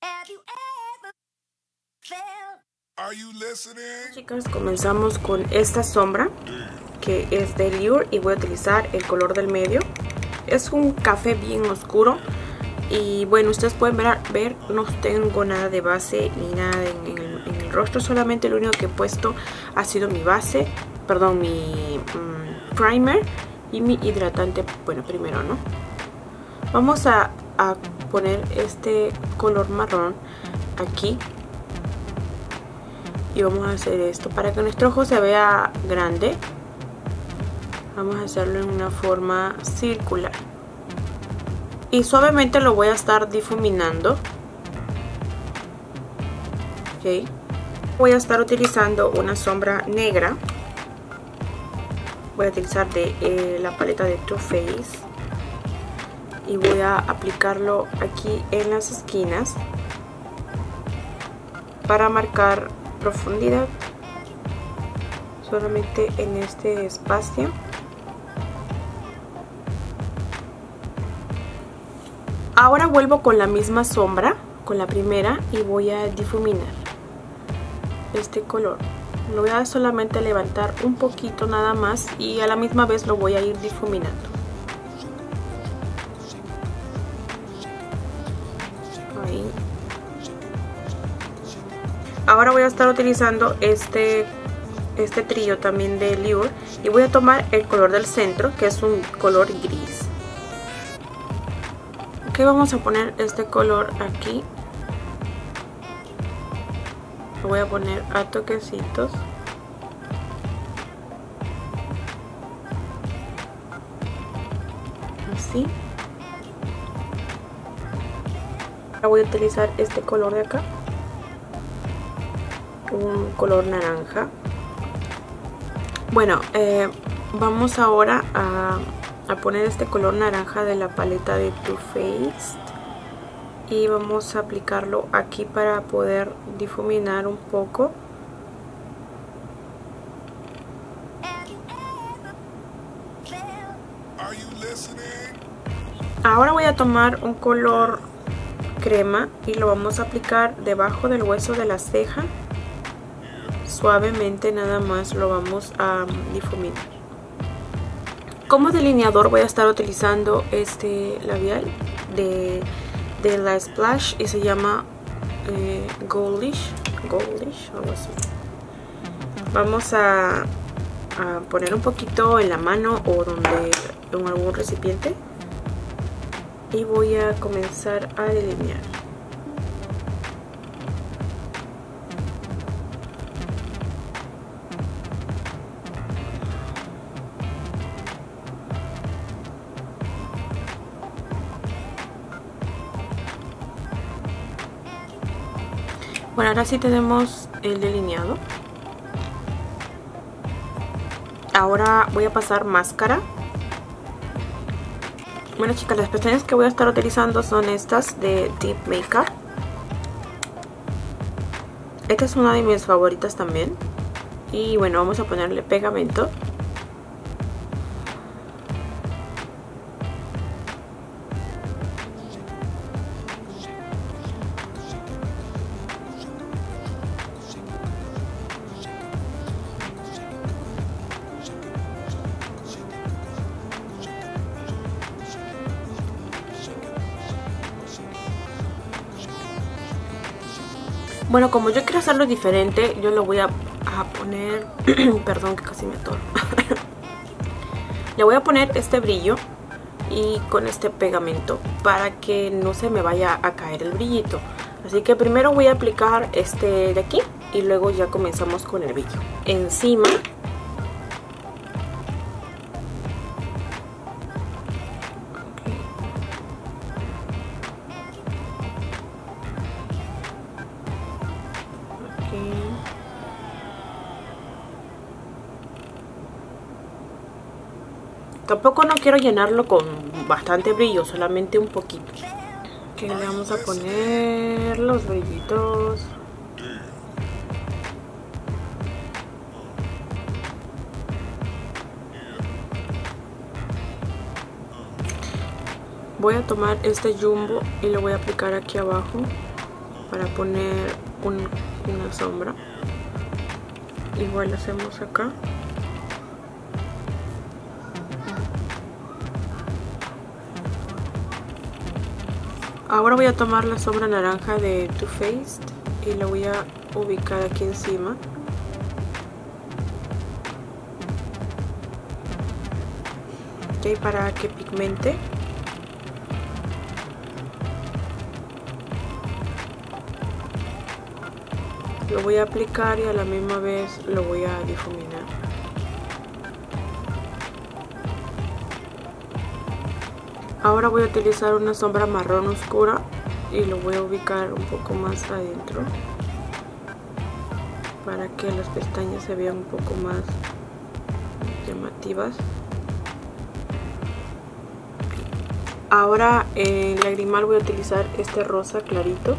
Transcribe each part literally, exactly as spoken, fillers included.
Chicas, comenzamos con esta sombra que es de Lure y voy a utilizar el color del medio. Es un café bien oscuro y bueno, ustedes pueden ver, ver no tengo nada de base ni nada en, en, el, en el rostro, solamente lo único que he puesto ha sido mi base, perdón, mi um, primer y mi hidratante, bueno, primero, ¿no? Vamos a, a poner este color marrón aquí. Y vamos a hacer esto para que nuestro ojo se vea grande. Vamos a hacerlo en una forma circular. Y suavemente lo voy a estar difuminando. Ok. Voy a estar utilizando una sombra negra. Voy a utilizar de eh, la paleta de Too Faced. Y voy a aplicarlo aquí en las esquinas para marcar profundidad, solamente en este espacio. Ahora vuelvo con la misma sombra, con la primera, y voy a difuminar este color. Lo voy a solamente levantar un poquito nada más y a la misma vez lo voy a ir difuminando. Ahí. Ahora voy a estar utilizando este, este trío también de Lure y voy a tomar el color del centro, que es un color gris. Ok, vamos a poner este color aquí. Lo voy a poner a toquecitos. Así. Ahora voy a utilizar este color de acá. Un color naranja. Bueno, eh, vamos ahora a, a poner este color naranja de la paleta de Too Faced y vamos a aplicarlo aquí para poder difuminar un poco. Ahora voy a tomar un color crema y lo vamos a aplicar debajo del hueso de la ceja. Suavemente nada más lo vamos a difuminar. Como delineador voy a estar utilizando este labial de, de la Splash y se llama eh, Goldish, Goldish, algo así. Vamos a, a poner un poquito en la mano o donde en algún recipiente y voy a comenzar a delinear. Bueno, ahora sí tenemos el delineado. Ahora voy a pasar máscara. Bueno, chicas, las pestañas que voy a estar utilizando son estas de Deep Makeup. Esta es una de mis favoritas también. Y bueno, vamos a ponerle pegamento. Bueno, como yo quiero hacerlo diferente, yo lo voy a, a poner... Perdón, que casi me atoro. Le voy a poner este brillo y con este pegamento para que no se me vaya a caer el brillito. Así que primero voy a aplicar este de aquí y luego ya comenzamos con el brillo. Encima... Tampoco no quiero llenarlo con bastante brillo, solamente un poquito. Que le vamos a poner los brillitos. Voy a tomar este jumbo y lo voy a aplicar aquí abajo. para poner un, una sombra. Igual hacemos acá. Ahora voy a tomar la sombra naranja de Too Faced y la voy a ubicar aquí encima. Ok, para que pigmente. Lo voy a aplicar y a la misma vez lo voy a difuminar. Ahora voy a utilizar una sombra marrón oscura y lo voy a ubicar un poco más adentro para que las pestañas se vean un poco más llamativas. Ahora en lagrimal voy a utilizar este rosa clarito.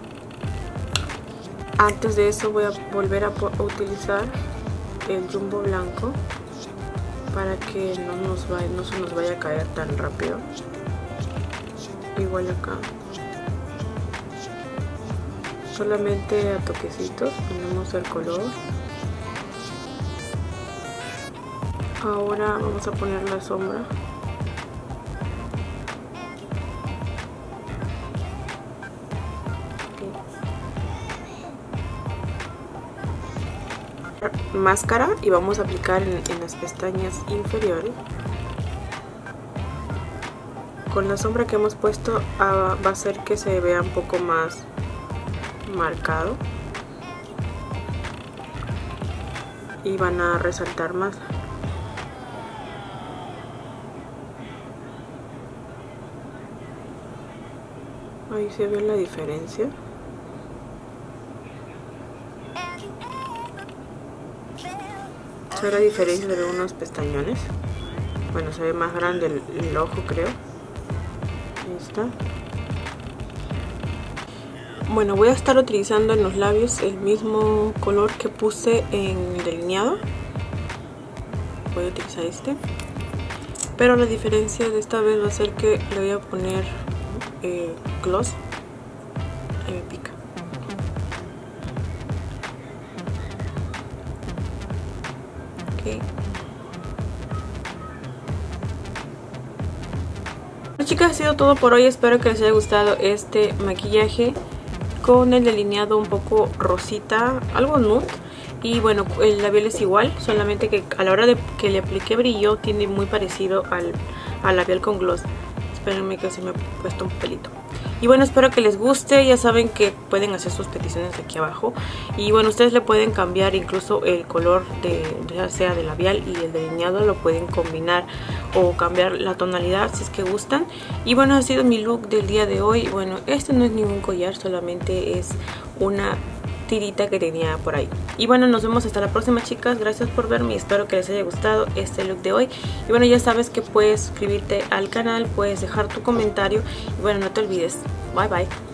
Antes de eso voy a volver a utilizar el jumbo blanco para que no, nos vaya, no se nos vaya a caer tan rápido. Igual acá, solamente a toquecitos ponemos el color. Ahora vamos a poner la sombra. Máscara y vamos a aplicar en, en las pestañas inferiores. Con la sombra que hemos puesto uh, va a hacer que se vea un poco más marcado y van a resaltar más. Ahí se ve la diferencia. Se ve la diferencia de unos pestañones. Bueno, se ve más grande el, el ojo, creo. Ahí está. Bueno, voy a estar utilizando en los labios el mismo color que puse en el delineado. Voy a utilizar este. Pero la diferencia de esta vez va a ser que le voy a poner eh, gloss. Ahí me pica. Ok. Bueno, chicas, ha sido todo por hoy. Espero que les haya gustado este maquillaje con el delineado un poco rosita, algo nude. Y bueno, el labial es igual, solamente que a la hora de que le apliqué brillo tiene muy parecido al, al labial con gloss. Espérenme que se me ha puesto un pelito. Y bueno, espero que les guste. Ya saben que pueden hacer sus peticiones aquí abajo. Y bueno, ustedes le pueden cambiar incluso el color de, ya sea de labial y el delineado. Lo pueden combinar o cambiar la tonalidad si es que gustan. Y bueno, ha sido mi look del día de hoy. Bueno, este no es ningún collar, solamente es una tirita que tenía por ahí. Y bueno, nos vemos hasta la próxima, chicas. Gracias por verme y espero que les haya gustado este look de hoy. Y bueno, ya sabes que puedes suscribirte al canal, puedes dejar tu comentario y bueno, no te olvides. Bye bye.